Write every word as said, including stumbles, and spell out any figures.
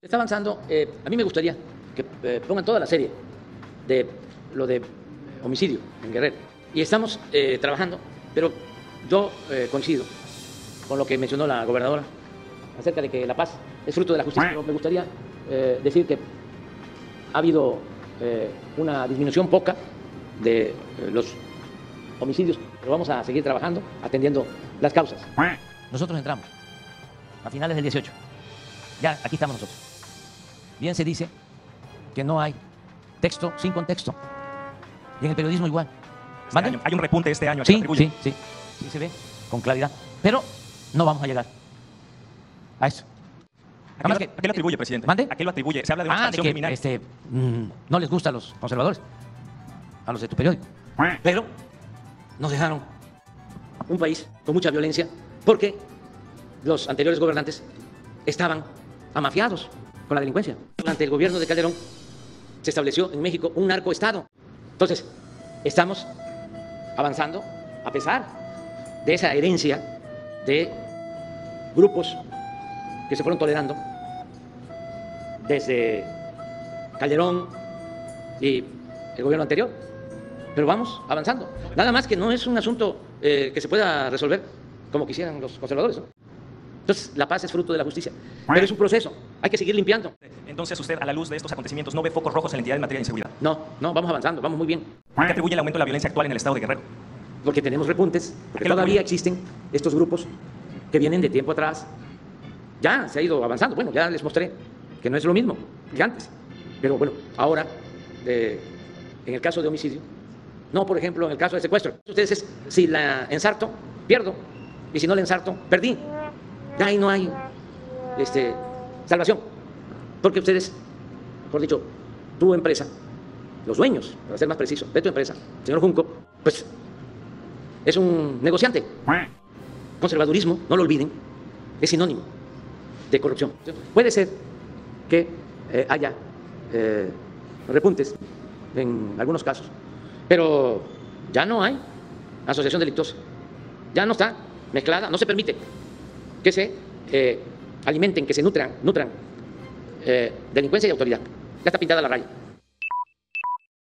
Está avanzando. Eh, a mí me gustaría que eh, pongan toda la serie de lo de homicidio en Guerrero. Y estamos eh, trabajando, pero yo eh, coincido con lo que mencionó la gobernadora acerca de que la paz es fruto de la justicia. Pero me gustaría eh, decir que ha habido eh, una disminución poca de eh, los homicidios, pero vamos a seguir trabajando, atendiendo las causas. Nosotros entramos a finales del dieciocho. Ya, aquí estamos nosotros. Bien se dice que no hay texto sin contexto. Y en el periodismo igual. Este año, hay un repunte este año. ¿A qué Sí, lo atribuye? sí, sí, sí se ve con claridad. Pero no vamos a llegar a eso. ¿A qué, lo, que, ¿A qué lo atribuye, presidente? ¿Mande? ¿A qué lo atribuye? Se habla de una Ah, de expansión que criminal. este, mmm, no les gusta a los conservadores, a los de tu periódico. Pero nos dejaron Un país con mucha violencia porque los anteriores gobernantes estaban amafiados con la delincuencia. Durante el gobierno de Calderón se estableció en México un narcoestado. Entonces, estamos avanzando a pesar de esa herencia de grupos que se fueron tolerando desde Calderón y el gobierno anterior. Pero vamos avanzando. Nada más que no es un asunto eh, que se pueda resolver como quisieran los conservadores, ¿no? Entonces, la paz es fruto de la justicia. Pero es un proceso. Hay que seguir limpiando. Entonces, usted, a la luz de estos acontecimientos, ¿no ve focos rojos en la entidad en materia de inseguridad? No, no, vamos avanzando, vamos muy bien. ¿A qué atribuye el aumento de la violencia actual en el estado de Guerrero? Porque tenemos repuntes, porque ¿Qué lo todavía atribuye? existen estos grupos que vienen de tiempo atrás. Ya se ha ido avanzando. Bueno, ya les mostré que no es lo mismo que antes. Pero bueno, ahora, eh, en el caso de homicidio, no, por ejemplo, en el caso de secuestro. Ustedes es, si la ensarto, pierdo. Y si no la ensarto, perdí. Ya ahí no hay este, salvación. Porque ustedes, mejor dicho, tu empresa, los dueños, para ser más preciso, de tu empresa, señor Junco, pues es un negociante. Conservadurismo, no lo olviden, es sinónimo de corrupción. Puede ser que eh, haya eh, repuntes en algunos casos, pero ya no hay asociación delictuosa, ya no está mezclada, no se permite que se eh, alimenten, que se nutran, nutran eh, delincuencia y autoridad. Ya está pintada la raya.